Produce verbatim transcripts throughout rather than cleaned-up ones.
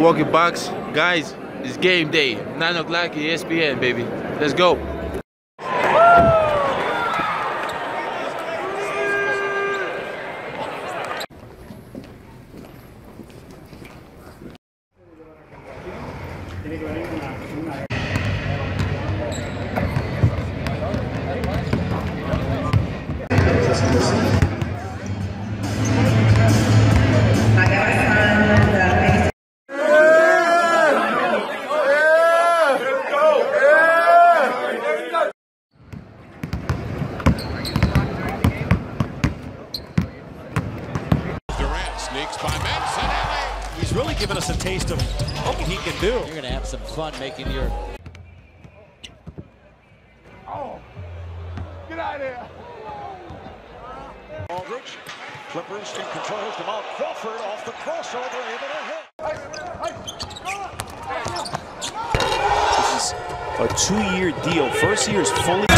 Milwaukee Bucks. Guys, it's game day. nine o'clock E S P N, baby. Let's go. He's really given us a taste of what he can do. You're going to have some fun making your... Oh, get out of here. Aldridge, Clippers in control. Jamal Crawford off the crossover, able to hit. This is a two-year deal. First year is fully...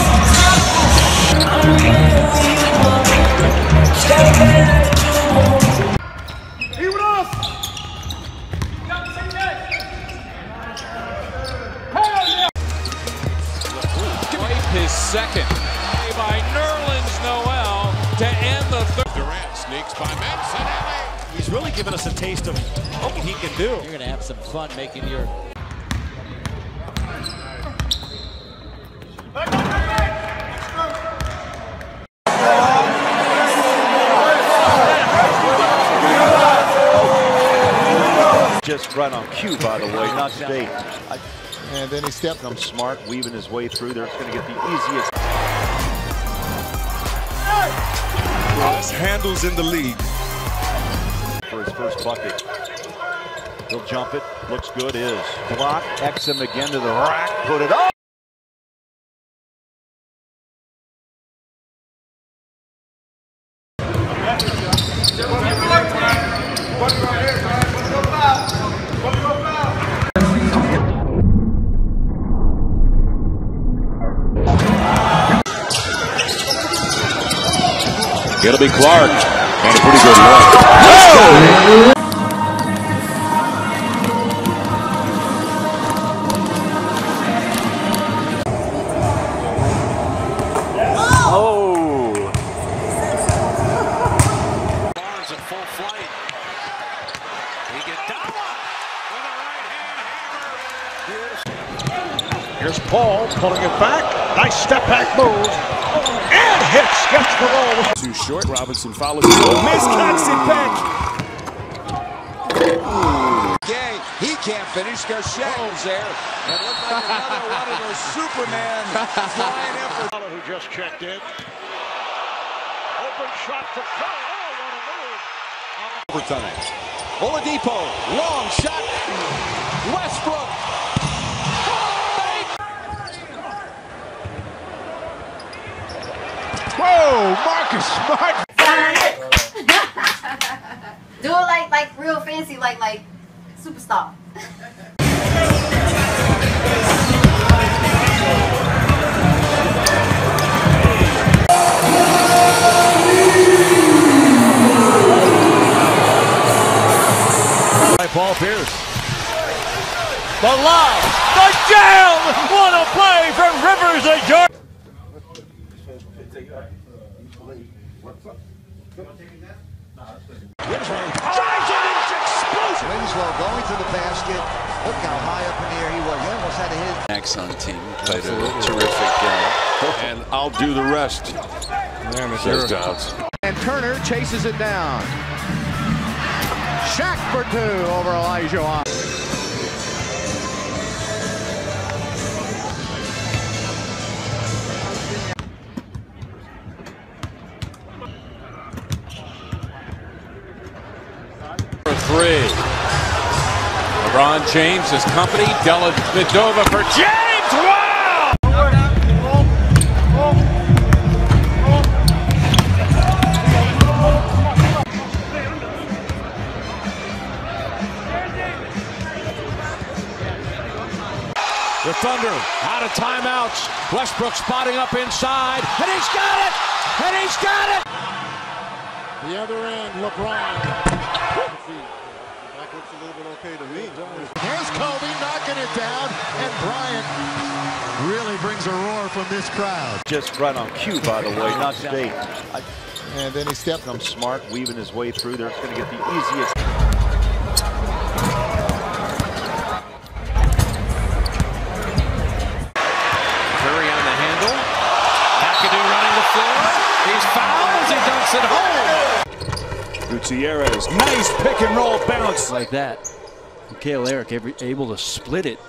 His second by Nerlens Noel to end the third. Durant sneaks by Manson. He's really given us a taste of what he can do. You're going to have some fun making your... Just right on cue, by the way, not State. I, And then he stepped. I'm smart, weaving his way through there. It's going to get the easiest. Best handles in the league. For his first bucket. He'll jump it. Looks good. Is. Block. X him again to the rack. Put it up. It'll be Clark. And a pretty good look. Oh! Barnes in full flight. Iguodala with a right hand hammer. Here's Paul pulling it back. Nice step back move. And hits, gets the roll. Too short. Robinson follows. Miscuts it back. Gay, he can't finish because Shaq was there. And looked like another one of those Superman flying effort. Who just checked in. Open shot to Curry. Oh, what a move. Overtime. Oladipo, long shot. Westbrook. Whoa, Marcus Smart. Do it like like real fancy, like like superstar. Paul Pierce. The lob. The jam. What a play from Rivers and Jordan. Winslow going to the basket. Look how high up in the air he was. He almost had to hit. Axon team played a terrific game. And I'll do the rest. Says Downs. And Turner chases it down. Shaq for two over Elijah. Three. LeBron James, his company, Della Vedova for James. Wow! The Thunder out of timeouts. Westbrook spotting up inside, and he's got it! And he's got it! The other end, LeBron. Back looks a little bit okay to me. Here's Kobe knocking it down, and Bryant really brings a roar from this crowd. Just right on cue, by the way, not State. I, And then he stepped. I'm smart, weaving his way through there. It's going to get the easiest. Curry on the handle. McAdoo running the floor. He's fouled as he dunks it home. Gutierrez, nice pick and roll bounce. Like that. Mikhail Eric able to split it.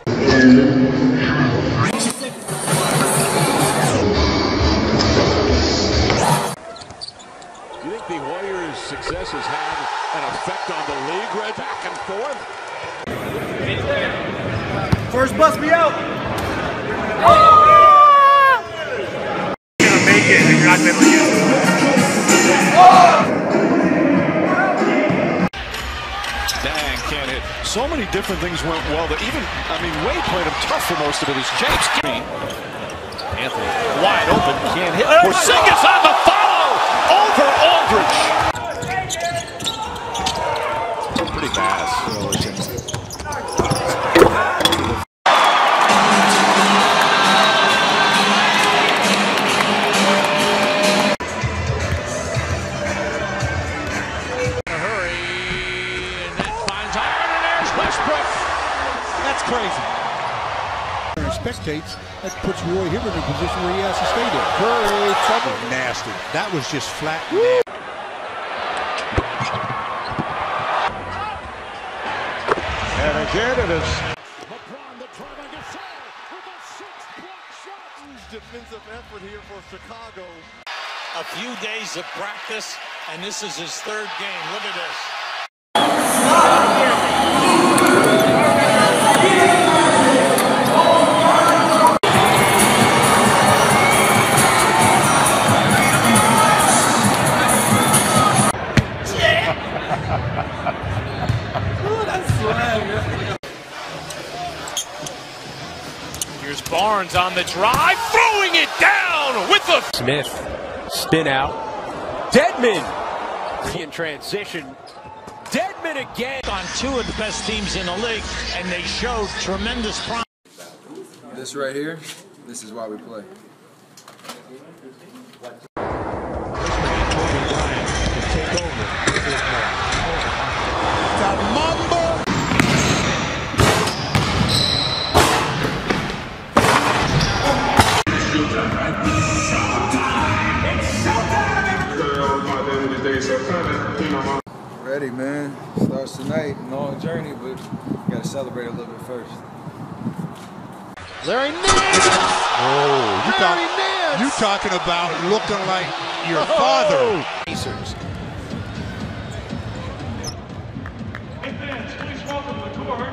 You think the Warriors' success has had an effect on the league? Right back and forth. First bust me out. Oh! You're gonna make it and you're not gonna use it. Dang, can't hit. So many different things went well that even, I mean, Wade played him tough for most of it. As James Anthony wide open, can't hit. Porzingis on the follow over Aldridge. Pretty fast. That's crazy. Spectates, that puts Roy Hibbert in a position where he has to stay there. Curry, trouble. Nasty. That was just flat. And again it is. LeBron, the driving assault with a six-block shot. Defensive effort here for Chicago. A few days of practice, and this is his third game. Look at this. Here's Barnes on the drive, throwing it down with the Smith, spin out. Deadman in transition. Deadman again. On two of the best teams in the league, and they showed tremendous promise. This right here, this is why we play. Ready, man. Starts tonight, long journey, but you gotta celebrate a little bit first. Larry Nance! Oh, you, talk, you talking about looking like your oh. father. Pacers. Hey fans, please welcome the court.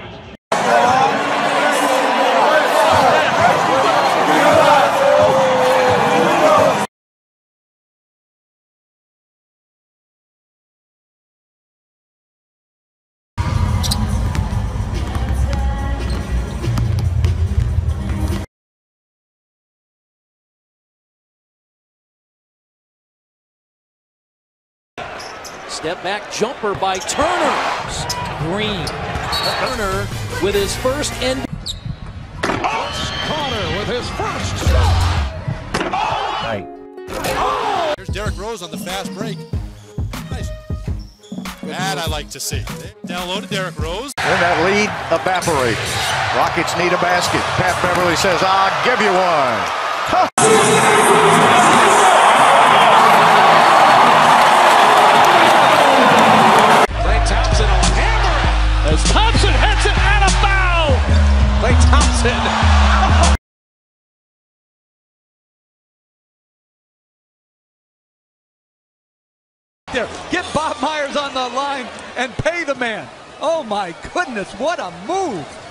Step back jumper by Turner. Green. Turner with his first end. Carter with his first shot. Right. Oh. Here's Derrick Rose on the fast break. Nice. That I like to see. Downloaded Derrick Rose. And that lead evaporates. Rockets need a basket. Pat Beverly says, I'll give you one. Huh. as Thompson hits it and a foul. Klay Thompson. There, get Bob Myers on the line and pay the man. Oh my goodness, what a move.